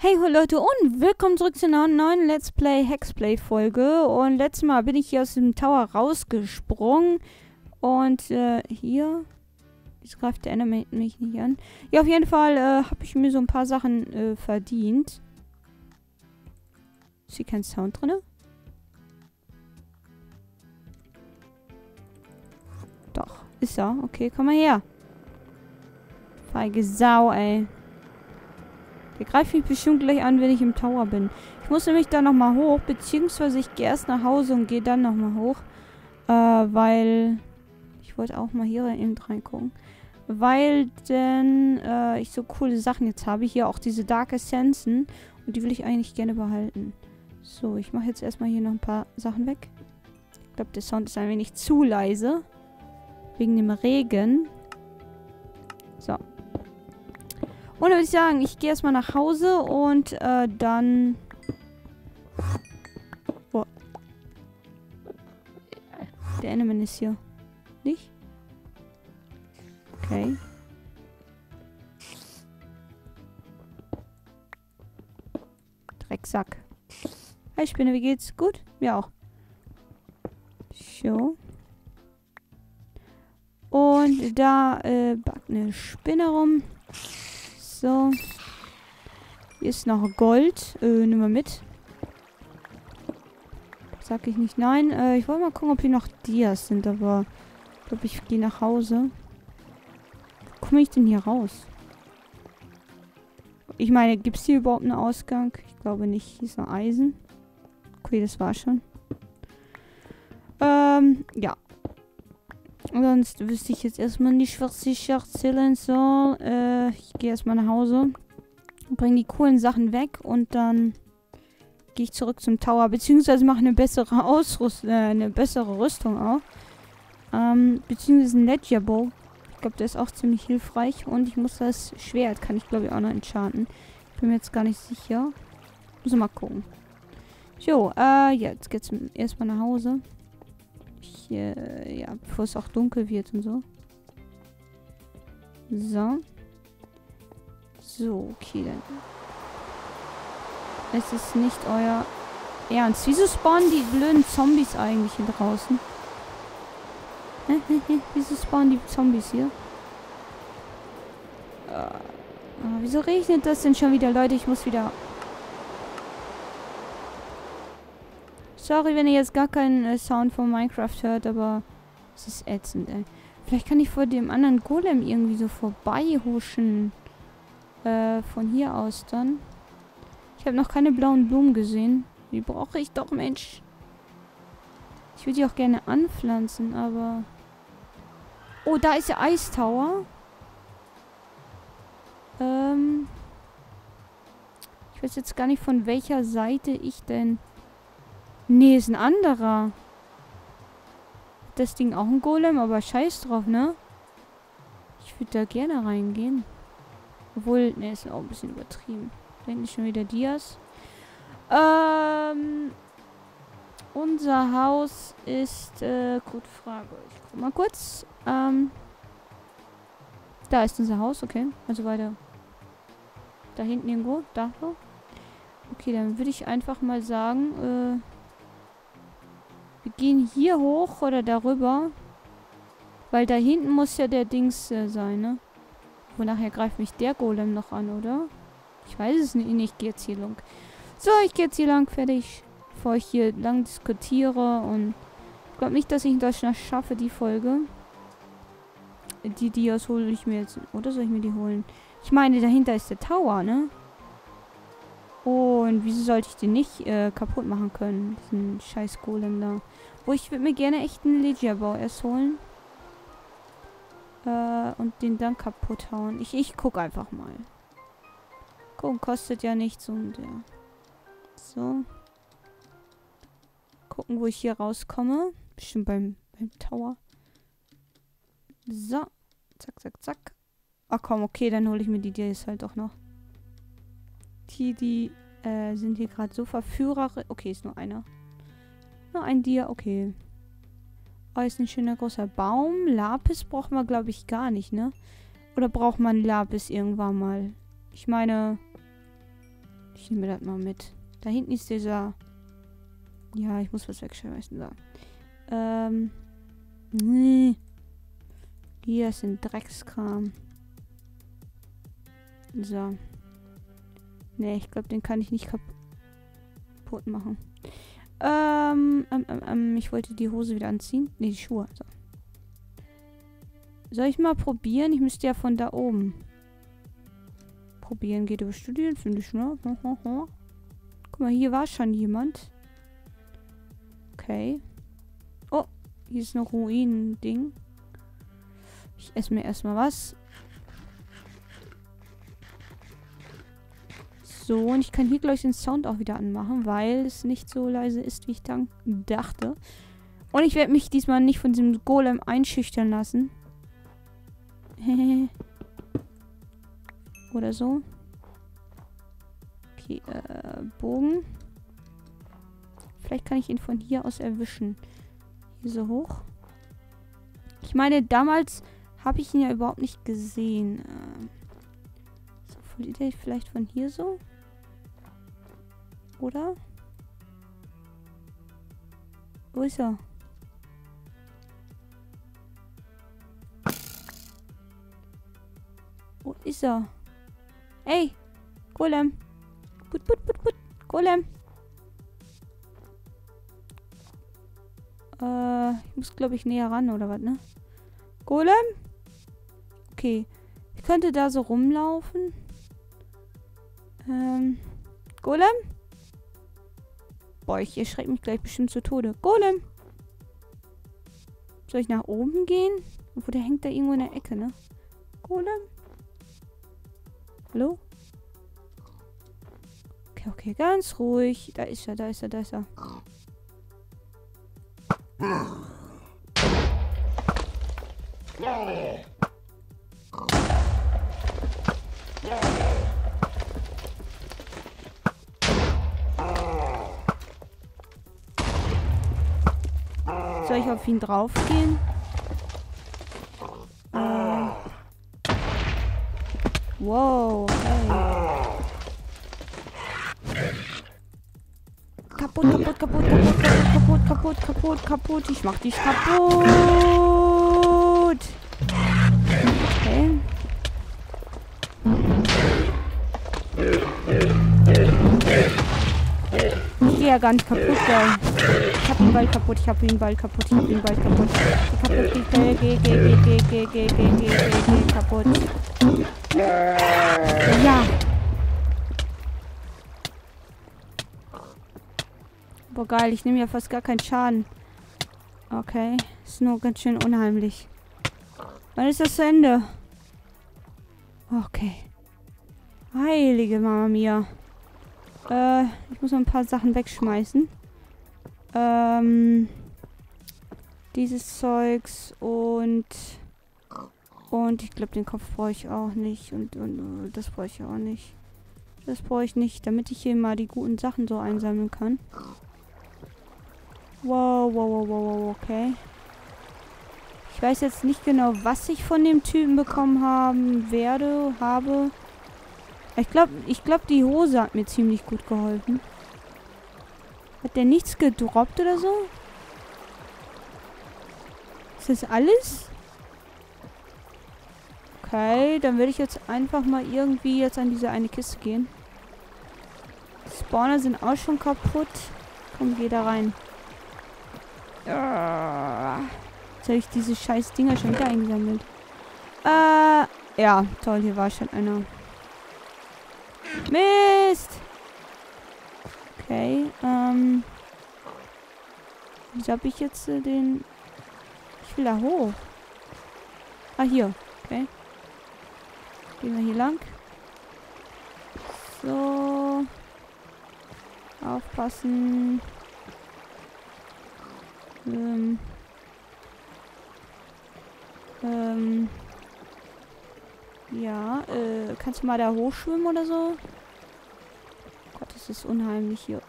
Hey ho Leute und willkommen zurück zu einer neuen Let's Play Hexplay Folge. Und letztes Mal bin ich hier aus dem Tower rausgesprungen. Und hier... Jetzt greift der Enemy mich nicht an. Ja, auf jeden Fall habe ich mir so ein paar Sachen verdient. Ist hier kein Sound drin? Doch, ist er. Okay, komm mal her. Feige Sau, ey. Der greift mich bestimmt gleich an, wenn ich im Tower bin. Ich muss nämlich da nochmal hoch, beziehungsweise ich gehe erst nach Hause und gehe dann nochmal hoch. Weil... Ich wollte auch mal hier eben reingucken. Weil denn ich so coole Sachen jetzt habe. Hier auch diese Dark Essenzen. Und die will ich eigentlich gerne behalten. So, ich mache jetzt erstmal hier noch ein paar Sachen weg. Ich glaube, der Sound ist ein wenig zu leise. Wegen dem Regen. So. Und dann würde ich sagen, ich gehe erstmal nach Hause und dann... Boah. Der Enderman ist hier. Nicht? Okay. Drecksack. Hey Spinne, wie geht's? Gut? Mir auch. So. Und da backt eine Spinne rum. So. Hier ist noch Gold. Nimm mal mit. Sag ich nicht nein. Ich wollte mal gucken, ob hier noch Dias sind, aber ich glaube, ich gehe nach Hause. Wo komme ich denn hier raus? Ich meine, gibt es hier überhaupt einen Ausgang? Ich glaube nicht. Hier ist noch Eisen. Okay, das war schon. Ja. Sonst wüsste ich jetzt erstmal nicht, was ich erzählen soll. Ich gehe erstmal nach Hause. Bringe die coolen Sachen weg und dann gehe ich zurück zum Tower. Beziehungsweise mache eine bessere eine bessere Rüstung auch. Beziehungsweise ein Ledger Bow. Ich glaube, der ist auch ziemlich hilfreich. Und ich muss das Schwert, kann ich glaube ich auch noch enchanten. Bin mir jetzt gar nicht sicher. Muss mal gucken. So, jetzt geht's erstmal nach Hause. Ja, bevor es auch dunkel wird und so. So. So, okay, dann. Es ist nicht euer Ernst. Wieso spawnen die blöden Zombies eigentlich hier draußen? Wieso spawnen die Zombies hier? Wieso regnet das denn schon wieder? Leute, ich muss wieder... Sorry, wenn ihr jetzt gar keinen Sound von Minecraft hört, aber es ist ätzend, ey. Vielleicht kann ich vor dem anderen Golem irgendwie so vorbeihuschen. Von hier aus dann. Ich habe noch keine blauen Blumen gesehen. Die brauche ich doch, Mensch. Ich würde die auch gerne anpflanzen, aber... Oh, da ist der Ice Tower. Ich weiß jetzt gar nicht, von welcher Seite ich denn... Nee, ist ein anderer. Das Ding auch ein Golem, aber scheiß drauf, ne? Ich würde da gerne reingehen. Obwohl, ne, ist auch ein bisschen übertrieben. Da hinten ist schon wieder Dias. Unser Haus ist, gute Frage. Ich guck mal kurz. Da ist unser Haus, okay. Also weiter. Da hinten irgendwo. Da so. Okay, dann würde ich einfach mal sagen, wir gehen hier hoch oder darüber. Weil da hinten muss ja der Dings sein, ne? Wo nachher greift mich der Golem noch an, oder? Ich weiß es nicht. Ich gehe jetzt hier lang. So, ich gehe jetzt hier lang. Fertig. Bevor ich hier lang diskutiere. Und ich glaube nicht, dass ich das noch schaffe, die Folge. Die Dias hole ich mir jetzt. Oder soll ich mir die holen? Ich meine, dahinter ist der Tower, ne? Und wieso sollte ich den nicht kaputt machen können? Diesen scheiß Golem da. Wo ich würde mir gerne echt einen Ledger-Bau erst holen. Und den dann kaputt hauen. Ich guck einfach mal. Gucken kostet ja nichts und ja. So. Gucken, wo ich hier rauskomme. Bestimmt beim Tower. So. Zack, zack, zack. Ach komm, okay, dann hole ich mir die Dias halt doch noch. Die sind hier gerade so verführerisch. Okay, ist nur einer. Nur ein Dia, okay. Oh, ist ein schöner großer Baum. Lapis brauchen wir, glaube ich, gar nicht, ne? Oder braucht man Lapis irgendwann mal? Ich meine, Ich nehme das mal mit. Da hinten ist dieser... Ja, ich muss was wegschmeißen. So. Nee. Hier ist ein Dreckskram. So. Nee, ich glaube, den kann ich nicht kaputt machen. Ich wollte die Hose wieder anziehen. Ne, die Schuhe. So. Soll ich mal probieren? Ich müsste ja von da oben. Probieren geht über Studieren, finde ich, ne? Guck mal, hier war schon jemand. Okay. Oh, hier ist noch Ruinen-Ding. Ich esse mir erstmal was. So, und ich kann hier gleich den Sound auch wieder anmachen, weil es nicht so leise ist, wie ich dachte. Und ich werde mich diesmal nicht von diesem Golem einschüchtern lassen. Oder so. Okay, Bogen. Vielleicht kann ich ihn von hier aus erwischen. Hier so hoch. Ich meine, damals habe ich ihn ja überhaupt nicht gesehen. So, verliert er vielleicht von hier so? Oder? Wo ist er? Wo ist er? Ey! Golem! Put, put, put, put! Golem! Ich muss, glaube ich, näher ran, oder was, ne? Golem? Okay. Ich könnte da so rumlaufen. Golem? Boah, ich erschrecke mich gleich bestimmt zu Tode. Golem! Soll ich nach oben gehen? Obwohl, der hängt da irgendwo in der Ecke, ne? Golem? Hallo? Okay, okay, ganz ruhig. Da ist er, da ist er, da ist er. Soll ich auf ihn draufgehen? Wow, hey. Kaputt, kaputt, kaputt, kaputt, kaputt, kaputt, kaputt, kaputt. Ich mach dich kaputt. Okay. Ich gehe ja gar nicht kaputt, geil. Ich hab ihn bald kaputt, ich hab ihn bald kaputt, ich hab ihn bald kaputt. Geh, kaputt. Ja. Boah, geil, ich nehme ja fast gar keinen Schaden. Okay, ist nur ganz schön unheimlich. Wann ist das zu Ende? Okay. Heilige Mama Mia. Ich muss noch ein paar Sachen wegschmeißen. Dieses Zeugs und ich glaube, den Kopf brauche ich auch nicht. Und das brauche ich auch nicht. Das brauche ich nicht, damit ich hier mal die guten Sachen so einsammeln kann. Wow, wow, wow, wow, wow, okay. Ich weiß jetzt nicht genau, was ich von dem Typen bekommen habe. Ich glaube, die Hose hat mir ziemlich gut geholfen. Hat der nichts gedroppt oder so? Ist das alles? Okay, dann würde ich jetzt einfach mal irgendwie jetzt an diese eine Kiste gehen. Die Spawner sind auch schon kaputt. Komm, geh da rein. Jetzt habe ich diese scheiß Dinger schon wieder eingesammelt. Ja, toll, hier war schon einer. Mist! Okay, wieso habe ich jetzt den... Ich will da hoch. Ah, hier. Okay. Gehen wir hier lang. So. Aufpassen. Ja, kannst du mal da hochschwimmen oder so? Gott, das ist unheimlich hier.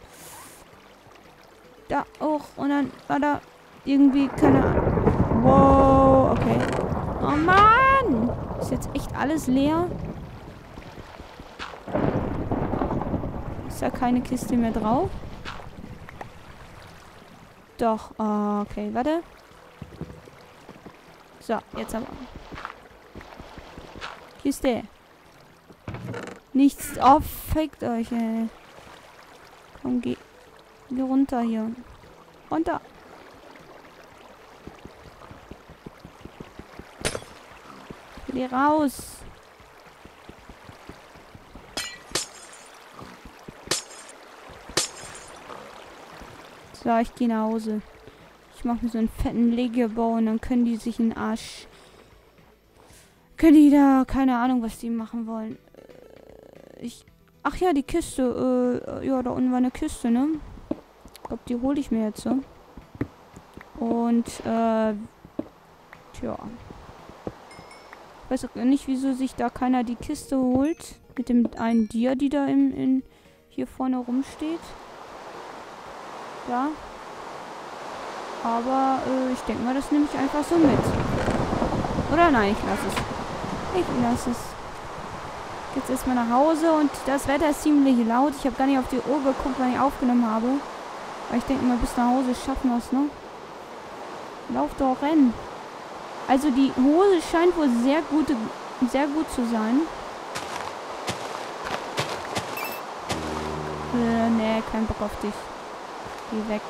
Da hoch und dann war da irgendwie keine Ahnung. Wow, okay. Oh Mann! Ist jetzt echt alles leer? Ist da keine Kiste mehr drauf? Doch. Oh, okay, warte. So, jetzt aber. Kiste. Nichts. Oh, fickt euch, ey. Komm, geh runter hier. Runter. Geh raus. So, ich gehe nach Hause. Ich mache mir so einen fetten Legebau und dann können die sich in den Arsch... Können die da... Keine Ahnung, was die machen wollen. Ach ja, die Kiste. Ja, da unten war eine Kiste, ne? Ich glaube, die hole ich mir jetzt so. Und, tja. Ich weiß auch nicht, wieso sich da keiner die Kiste holt. Mit dem einen Dia, die da hier vorne rumsteht. Ja. Aber, ich denke mal, das nehme ich einfach so mit. Oder nein, ich lasse es. Ich lasse es. Jetzt erstmal nach Hause und das Wetter ist ziemlich laut. Ich habe gar nicht auf die Uhr geguckt, wann ich aufgenommen habe. Aber ich denke mal, bis nach Hause schaffen wir es, ne? Lauf doch, rennen. Also die Hose scheint wohl sehr gut zu sein. Nee, kein Bock auf dich. Geh weg.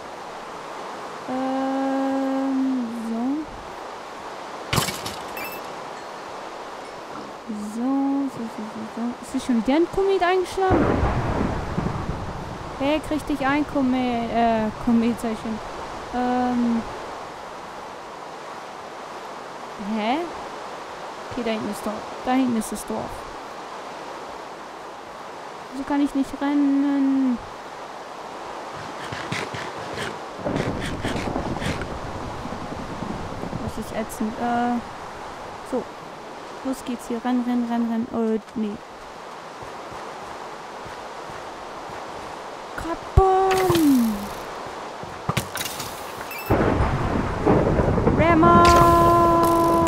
So. Ist hier schon wieder ein Komet eingeschlagen? Hey, krieg dich ein, Kometzeichen. Hä? Okay, da hinten ist Dorf. Da hinten ist das Dorf. So kann ich nicht rennen. Das ist ätzend. So. Los geht's hier. Rennen. Nee. Kabum! Ram up!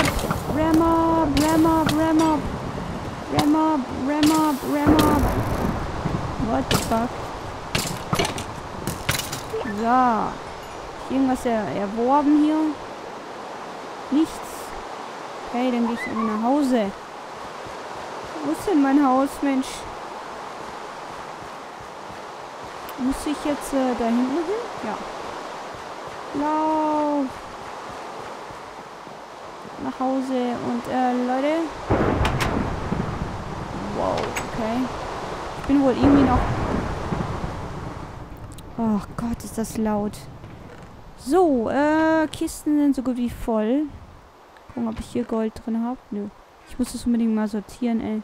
What the fuck? So. Irgendwas erworben hier? Nichts. Okay, dann gehe ich irgendwie nach Hause. Wo ist denn mein Haus, Mensch? Muss ich jetzt da hinten hin? Ja. Lauf. Nach Hause und Leute. Wow, okay. Ich bin wohl irgendwie noch... Oh Gott, ist das laut. So, Kisten sind so gut wie voll. Gucken, ob ich hier Gold drin habe. Nö. Ich muss das unbedingt mal sortieren, ey.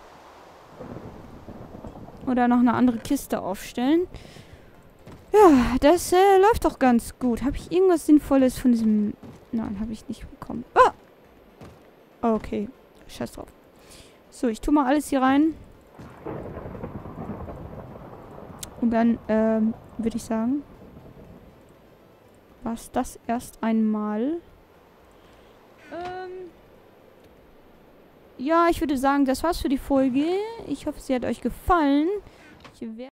Oder noch eine andere Kiste aufstellen. Ja, das läuft doch ganz gut. Habe ich irgendwas Sinnvolles von diesem... Nein, habe ich nicht bekommen. Ah! Okay. Scheiß drauf. So, ich tue mal alles hier rein. Und dann, würde ich sagen... war's das erst einmal. Ja, ich würde sagen, das war's für die Folge. Ich hoffe, sie hat euch gefallen. Ich werde